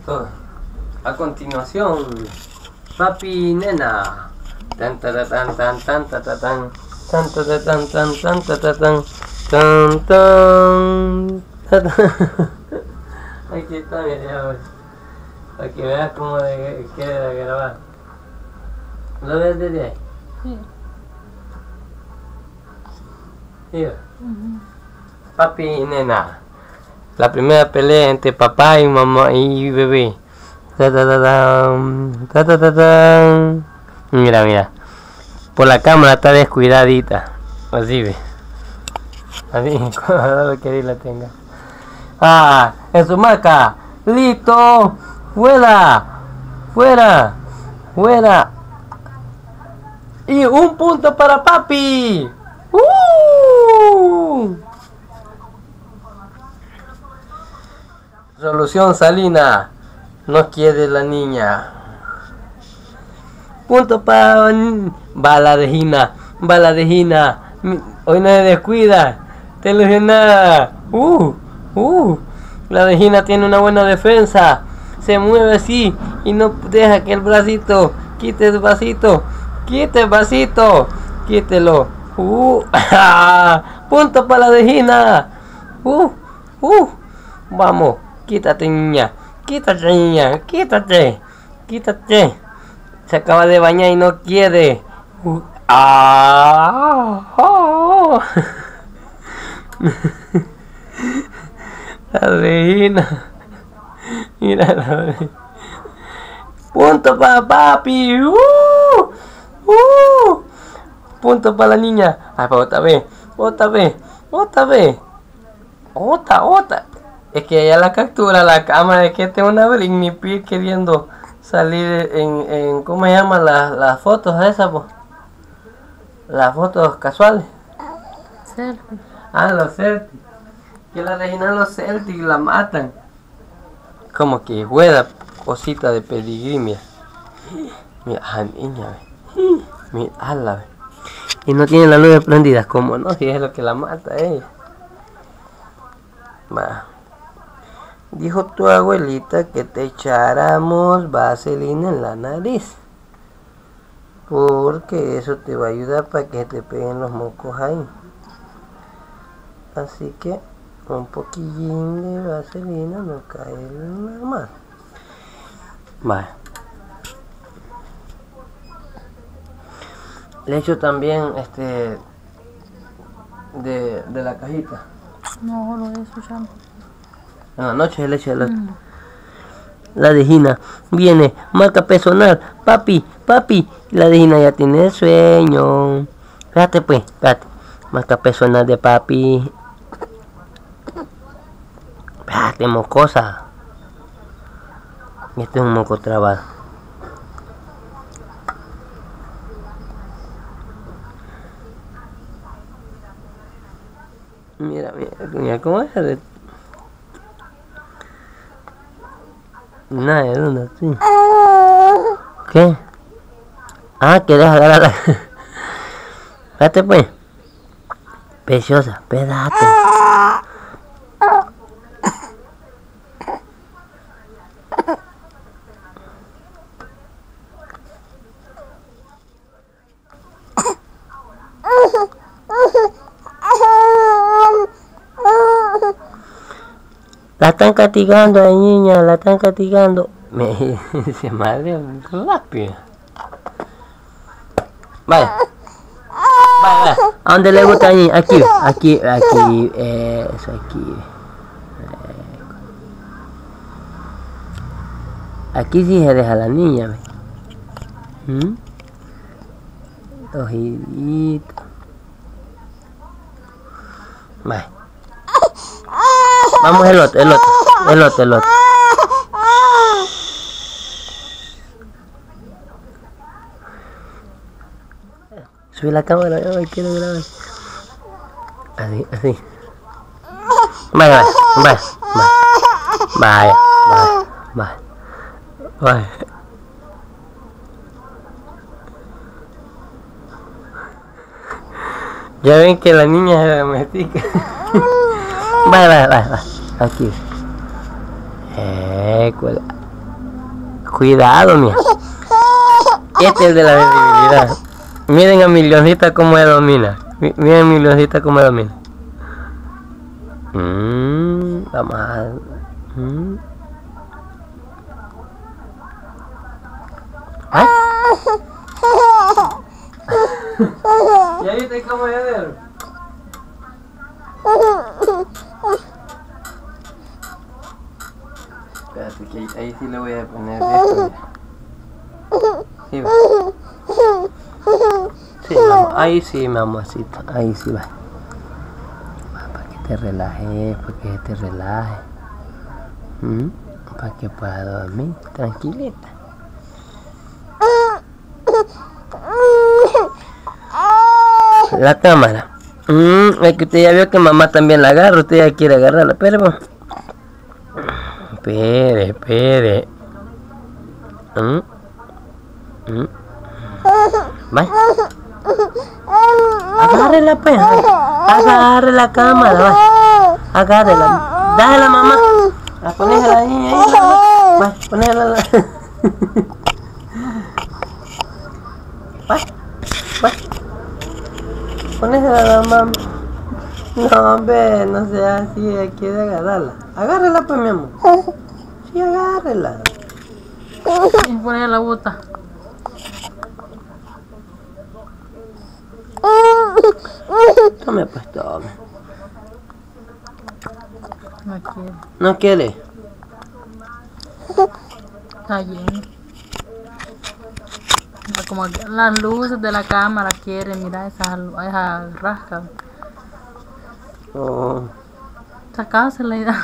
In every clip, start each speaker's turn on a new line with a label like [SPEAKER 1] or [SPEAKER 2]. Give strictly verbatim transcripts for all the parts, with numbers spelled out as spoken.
[SPEAKER 1] Oh, a continuación, papi y nena. Tan tan tan tan tan tan tan tan tan tan tan tan tan tan tan. Aquí está, mira, para que veas cómo queda grabar. ¿Lo ves desde ahí?
[SPEAKER 2] Sí.
[SPEAKER 1] Sí. Papi y nena. La primera pelea entre papá y mamá y bebé. Ta, ta, ta, tan, ta, ta, ta, tan. Mira, mira. Por la cámara está descuidadita. Así ve. Así, cuando que la tenga. Ah, en su marca. Listo. Fuera. Fuera. Fuera. Y un punto para papi. ¡Uh! Solución salina. No quiere la niña. Punto para bala de Gina. Bala de Gina. Hoy no se descuida. Te ilusionada. Uh, uh. La de Gina tiene una buena defensa. Se mueve así y no deja que el bracito. Quite el vasito. Quite el vasito. Quítelo. Uh. Punto para la de Gina. Uh, uh. Vamos. Quítate, niña. Quítate, niña. Quítate. Quítate. Se acaba de bañar y no quiere. Uh. Ah. Oh. La Regina. Mira la Regina. Punto para papi. Uh. Uh. Punto para la niña. Ay, para otra vez. Otra vez. Otra vez. Otra, otra. Es que ella la captura la cámara, es que tengo una Britney Spears queriendo salir en, en ¿cómo se llaman las, las fotos esas? Po? Las fotos casuales.
[SPEAKER 2] Selfie.
[SPEAKER 1] Ah, los selfies. Que la Regina los selfies la matan. Como que juega cosita de pedigrimia. Mira, ah, niña, ve. Mira, ala, ve. Y no tiene la luz prendida, como no, si es lo que la mata ella. Va. Dijo tu abuelita que te echáramos vaselina en la nariz. Porque eso te va a ayudar para que te peguen los mocos ahí. Así que un poquillín de vaselina no cae nada más. Vale. Le echo también este de, de la cajita.
[SPEAKER 2] No, lo de eso ya.
[SPEAKER 1] En la noche le echo el otro.
[SPEAKER 2] Mm.
[SPEAKER 1] La de Gina viene, marca personal, papi, papi. La de Gina ya tiene sueño. Espérate pues, espérate. Marca personal de papi. Espérate, mocosa. Este es un moco trabado. Mira, mira, mira cómo es de... Nada, de una, sí. ¿Qué? Ah, ¿quieres agarrar la...? Espérate pues. Preciosa, espérate. La están castigando a la niña, la están castigando. Me dice, madre, rápido. Vaya. Vaya, vaya. ¿A dónde le gusta a la niña? Aquí, aquí, aquí, eh, eso aquí. Aquí sí se deja la niña. ¿Mm? Ojito. Vaya. Vamos el otro, el otro, el otro, el otro. Sube la cámara, ay, quiero grabar. Así, así. Vaya, vaya, vaya, vaya, vaya, vaya, vaya. Ya ven que la niña se domestica. Vaya, vaya, vaya, vaya. Aquí. Eh, cuela. Cuidado, mira. Este es el de la visibilidad. Miren a mi leoncita cómo ella domina. Miren a mi leoncita cómo ella domina. Mm, vamos a... Mm. ¿Ah? ¿Ya viste cómo ella ve? Espérate que ahí, ahí sí le voy a poner esto. Sí, va. Sí, mamá. Ahí sí, mamacita. Ahí sí va. Va, para que te relajes, para que te relajes. ¿Mm? Para que pueda dormir tranquilita. La cámara. Mm, es que usted ya vio que mamá también la agarra. Usted ya quiere agarrarla. Pero bueno. Espere, espere. ¿Mm? ¿Mm? ¿Va? Agárrela, pues. Agarre la cámara, va. Agárrela. Dale, mamá. A ponésela ahí, ahí. Va, ponésela. Va, va. Ponésela a la mamá. No, hombre, no sea así. Quiere agarrarla. Agárrela, pues, mi amor. Sí, agárrela.
[SPEAKER 2] Y poner la bota.
[SPEAKER 1] Tome, pues, tome.
[SPEAKER 2] No quiere.
[SPEAKER 1] ¿No quiere?
[SPEAKER 2] Está lleno. Como que las luces de la cámara quieren, mira esa, esa rasca.
[SPEAKER 1] Oh.
[SPEAKER 2] Sacásela y da.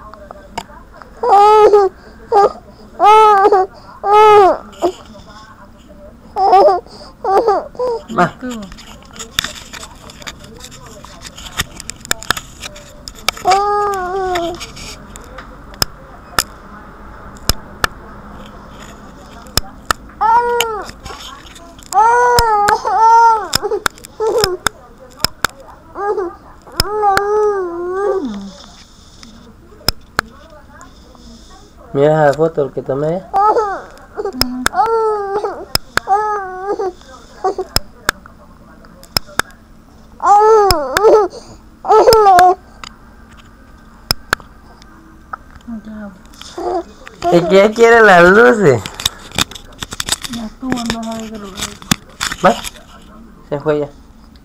[SPEAKER 1] Va. Mira la foto que tomé. Es que ya quiere las luces.
[SPEAKER 2] Ya tú andas a ver.
[SPEAKER 1] ¿Va? Se fue ya.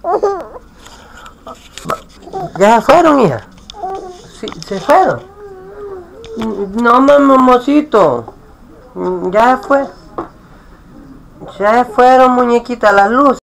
[SPEAKER 1] Ya se fueron, hija. Sí, se fueron. No, mamacito. Ya fue. Ya fueron, muñequita, las luces.